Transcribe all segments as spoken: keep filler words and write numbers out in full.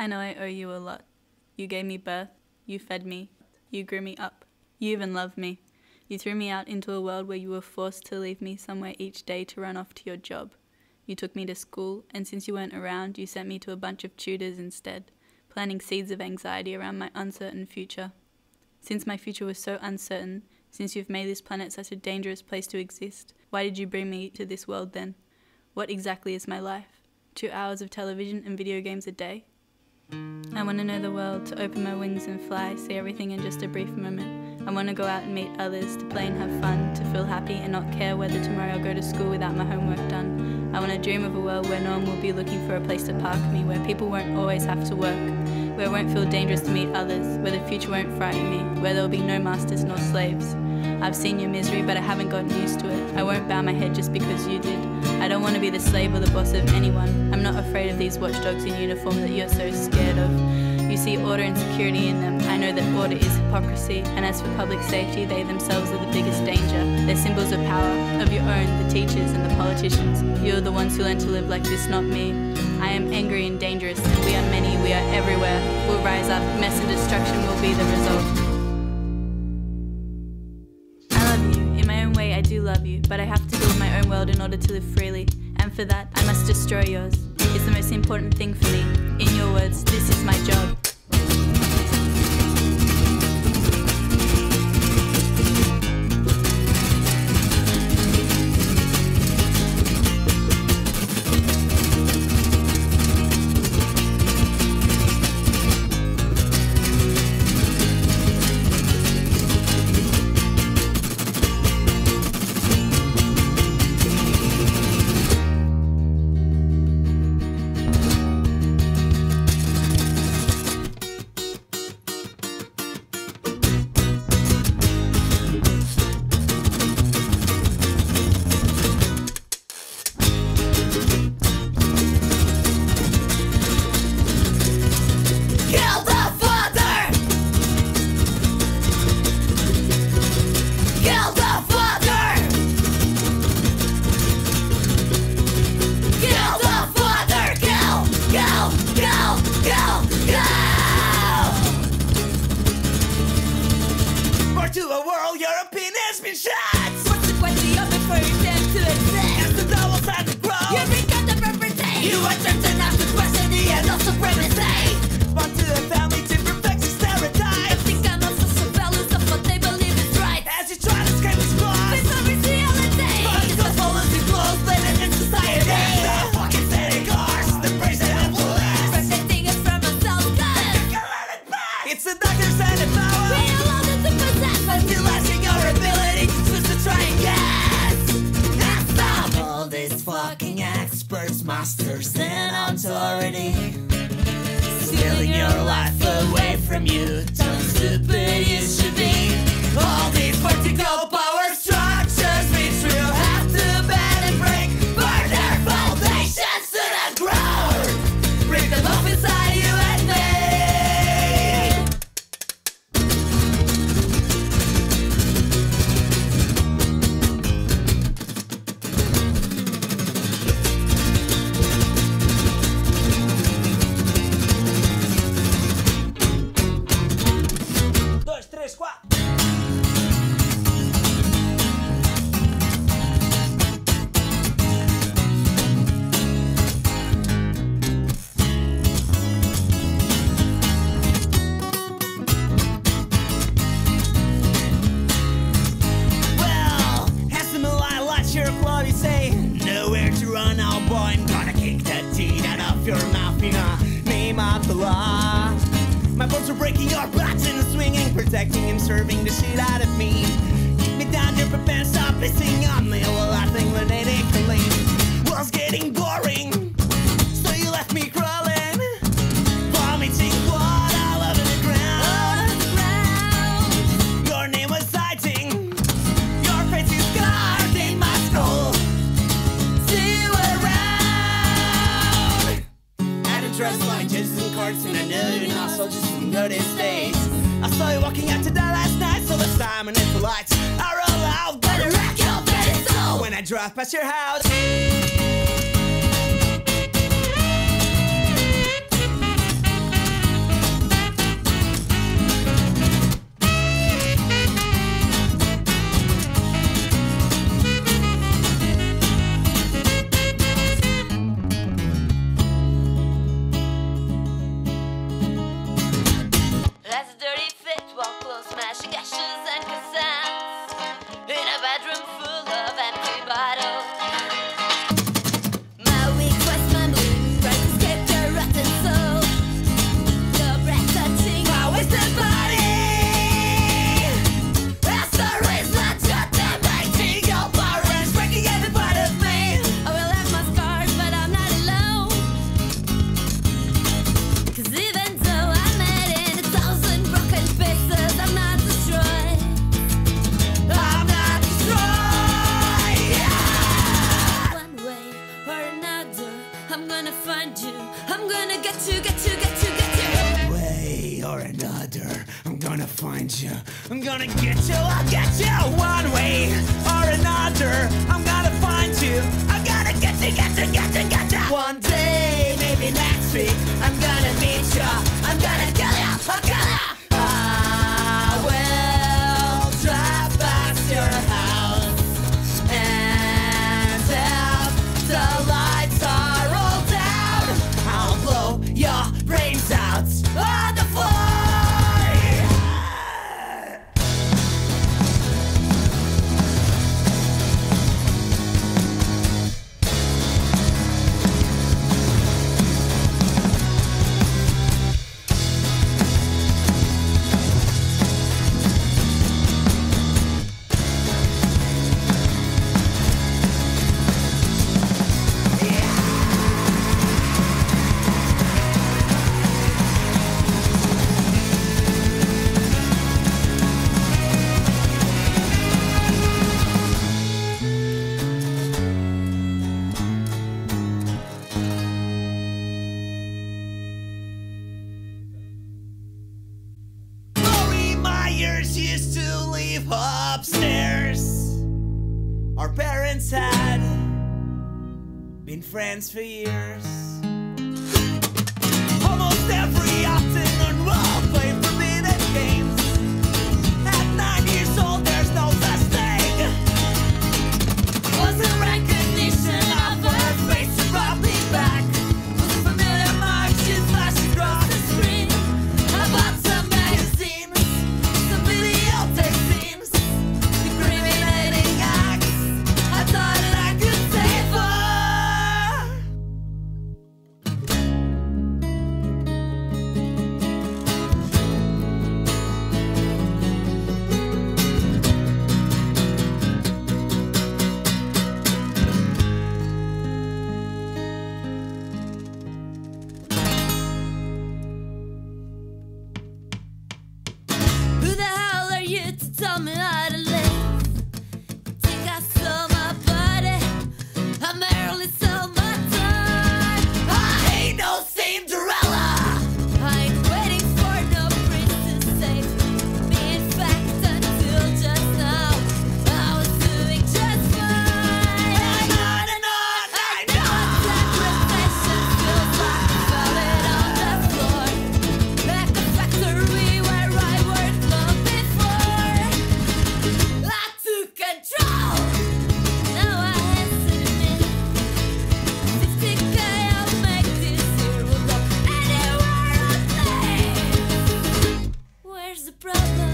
I know I owe you a lot. You gave me birth, you fed me, you grew me up, you even loved me. You threw me out into a world where you were forced to leave me somewhere each day to run off to your job. You took me to school, and since you weren't around, you sent me to a bunch of tutors instead, planting seeds of anxiety around my uncertain future. Since my future was so uncertain, since you've made this planet such a dangerous place to exist, why did you bring me to this world then? What exactly is my life? Two hours of television and video games a day? I want to know the world, to open my wings and fly, see everything in just a brief moment. I want to go out and meet others, to play and have fun, to feel happy and not care whether tomorrow I'll go to school without my homework done. I want to dream of a world where no one will be looking for a place to park me, where people won't always have to work, where it won't feel dangerous to meet others, where the future won't frighten me, where there will be no masters nor slaves. I've seen your misery, but I haven't gotten used to it. I won't bow my head just because you did. I don't want to be the slave or the boss of anyone. I'm not afraid of these watchdogs in uniform that you're so scared of. You see order and security in them. I know that order is hypocrisy, and as for public safety, they themselves are the biggest danger. They're symbols of power, of your own, the teachers and the politicians. You're the ones who learn to live like this, not me. I am angry and dangerous, and we are many, we are everywhere. We'll rise up, mess and destruction will be the result. I do love you, but I have to build my own world in order to live freely, and for that I must destroy yours. It's the most important thing for me. In your words, this is my job. Masters and authority, stealing your life away from you. Don't stupid you should be. All these vertical power structures which will have to bend and break, burn their foundations to the ground. Bring them up inside you and me. My bones are breaking your butts and swinging, protecting and serving the shit out of me. Keep me down here, but then stop pissing on me while I think lunatically. Was getting boring, so you left me crawling, vomiting blood all over the ground. Your name was hiding, your face is scarred in my skull. See you around. I don't trust like Jesus and cards, and I know you're not so just these days. I saw you walking out to die last night, so let's time and if the lights are all out, better wreck your very soul when I drive past your house. gonna find you. I'm gonna get you, I'll get you one way or another. I'm gonna find you. I'm gonna get you, get you, get you, get you. One day, maybe next week, I'm gonna meet you. I'm gonna kill you, I'll kill you. I will drive past your house, and if the lights are all down, I'll blow your brains out on the floor. Meyers used to live upstairs. Our parents had been friends for years. Almost every afternoon we'll play forbidden games. At nine years old there's no such thing. Was a recognition of her face abruptly back. Was a familiar mark she flashed across the screen. About some magazines, some videotape scenes, incriminating acts. I thought that I could save her. Who the hell are you to tell me how to live? Think I sold my body, I merely sold my time. I ain't no Cinderella. I ain't waiting for no prince to save me. In fact, until just now, I was doing just fine. And on and on, I know. Sacrifices feels like falling on the floor. Like a factory where I worked long before. I took control. Now I answer me. sixty K, I'll make this zero go anywhere I play. Where's the problem?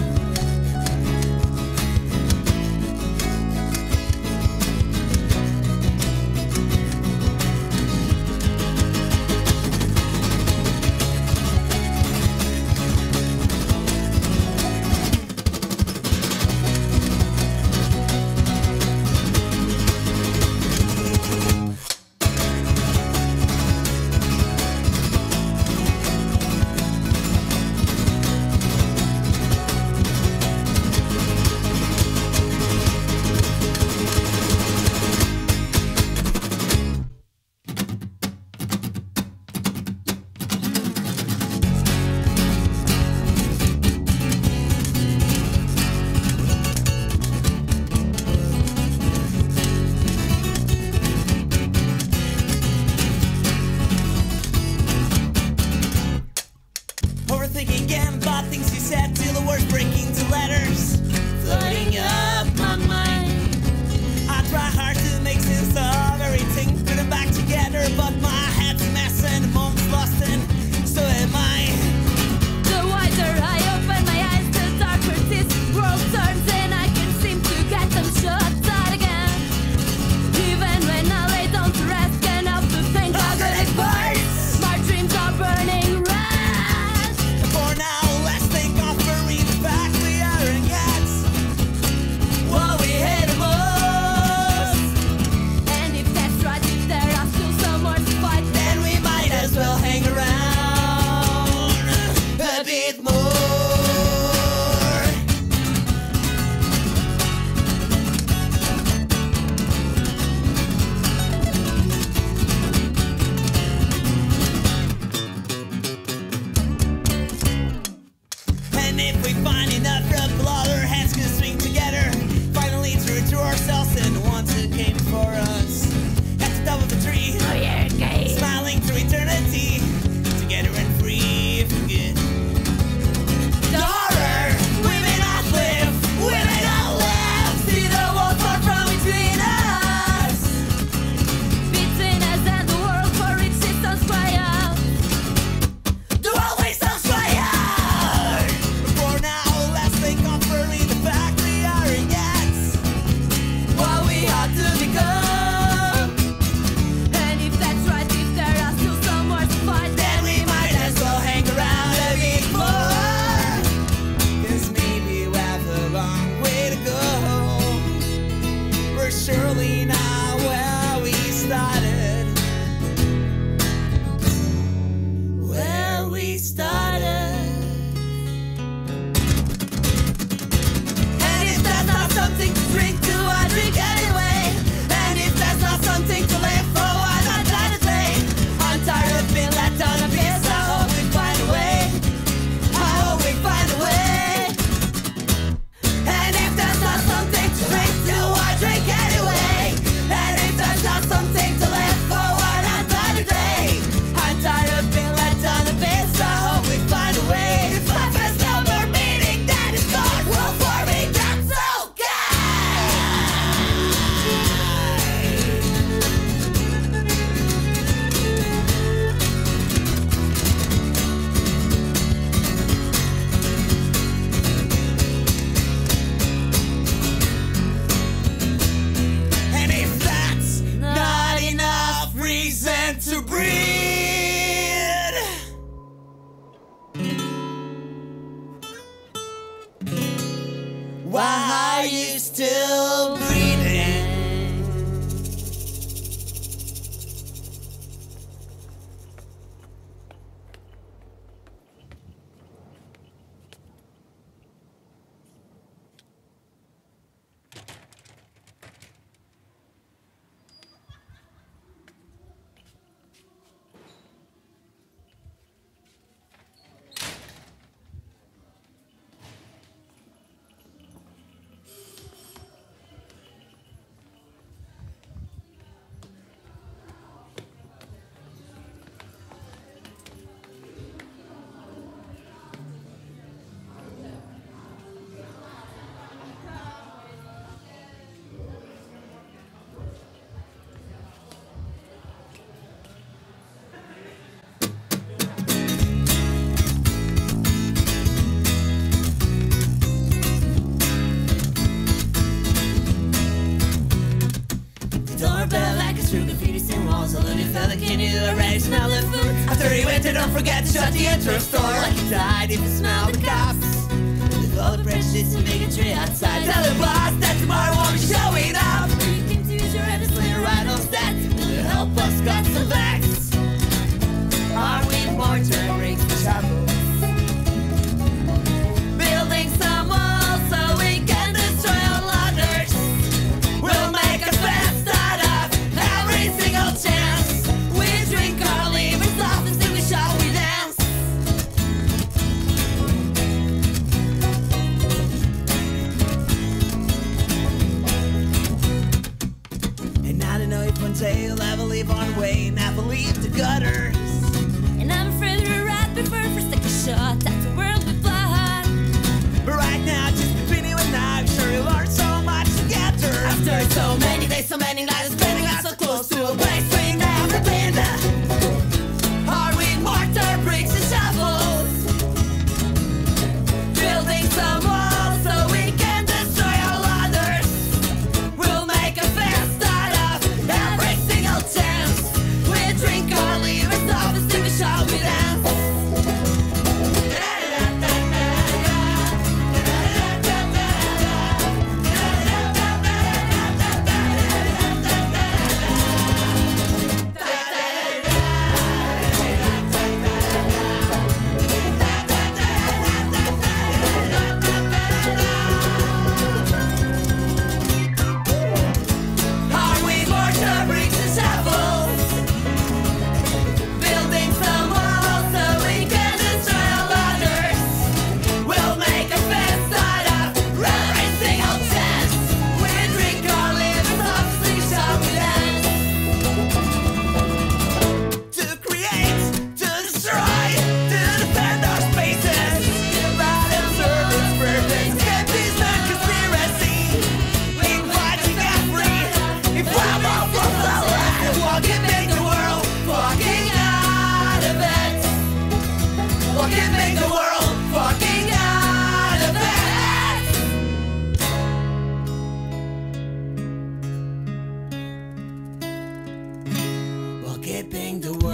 Overthinking again about things you said till the words break into letters, floating up my mind. I try hard to make sense of everything, put them back together, but my head's a mess and the moment's lost, and so am I. The wider I open my eyes, the darker this world turns, and I can seem to get them shut out again. Even when I lay down to rest, can't help to think how good it burns. My dreams are burning red. For now, let's think of bringing back the other again. if we find enough rub, all our hands can swing together. Finally true to ourselves and the ones who came before us. At the top of the tree, Oh, you're gay. smiling through eternity, together and free for good. The horror, we may not live, we may not live. See the walls far from between us. Between us and the world, for each distance cry out. The world waits to try hard. For now, let's think of early the fact we aren't yet what we ought to become. And if that's right, if there are still some more to fight, Then we might as well hang around a bit more. Cause maybe we have a long way to go. We're surely not where we started. Where we started. And if that's not something to drink to, I drink anyway. And if that's not something to live for, why not die today? I'm tired of being let down a piece. I hope we find a way. I hope we find a way. And if that's not something to drink to, I drink anyway. And if that's not something to live for, why not die today? I'm tired of being let down a piece. I hope we find a way. If life has no more meaning, then it's gone. Well, for me, that's okay. And if that's not enough reason to breathe, why are you still breathing? Doorbell like a screw, graffiti's in walls. A loony fella, can you already smell the food? After he went, don't forget to shut the entrance door. Like he died, if you smell the cops. With all the precious and bigotry outside. Tell the boss that tomorrow won't be showing up. You can use your head to slay right on set. Will help us cut some facts. Are we more to break the shovels? Building some walls so we can destroy all others. We'll make a fest out of every single chance. We drink our livers off and sing, we shout, we dance. And I don't know if one day you'll ever leave our way, never leave the gutters. and I'm afraid we're right before we take a shot. That's the world we fly. But right now, just between you and I, I'm sure we learned so much together. After so many days, so many nights, spending us so close to a place we never been. Are we mortar, bricks, and shovels? Building some walls so we can destroy all others. We'll make a fest out of every single chance. We drink our livers off and sing a shout, we dance. bring the world